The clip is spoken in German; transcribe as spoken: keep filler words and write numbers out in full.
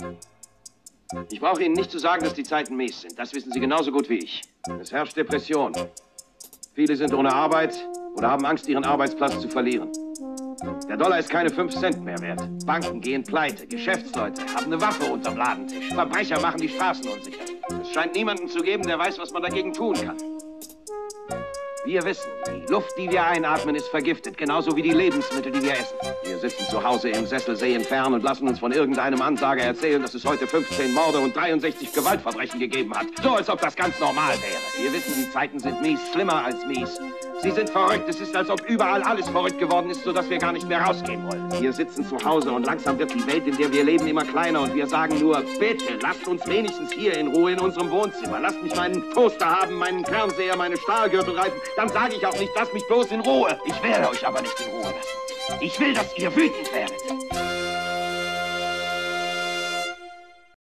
Ich brauche Ihnen nicht zu sagen, dass die Zeiten mies sind. Das wissen Sie genauso gut wie ich. Es herrscht Depression. Viele sind ohne Arbeit oder haben Angst, ihren Arbeitsplatz zu verlieren. Der Dollar ist keine fünf Cent mehr wert. Banken gehen pleite. Geschäftsleute haben eine Waffe unterm Ladentisch. Verbrecher machen die Straßen unsicher. Es scheint niemanden zu geben, der weiß, was man dagegen tun kann. Wir wissen, die Luft, die wir einatmen, ist vergiftet, genauso wie die Lebensmittel, die wir essen. Wir sitzen zu Hause im Sessel, sehen fern und lassen uns von irgendeinem Ansager erzählen, dass es heute fünfzehn Morde und dreiundsechzig Gewaltverbrechen gegeben hat. So, als ob das ganz normal wäre. Wir wissen, die Zeiten sind mies, schlimmer als mies. Sie sind verrückt. Es ist, als ob überall alles verrückt geworden ist, sodass wir gar nicht mehr rausgehen wollen. Wir sitzen zu Hause und langsam wird die Welt, in der wir leben, immer kleiner. Und wir sagen nur, bitte, lasst uns wenigstens hier in Ruhe in unserem Wohnzimmer. Lasst mich meinen Toaster haben, meinen Fernseher, meine Stahlgürtel reiten. Dann sage ich auch nicht, lasst mich bloß in Ruhe. Ich werde euch aber nicht in Ruhe lassen. Ich will, dass ihr wütend werdet.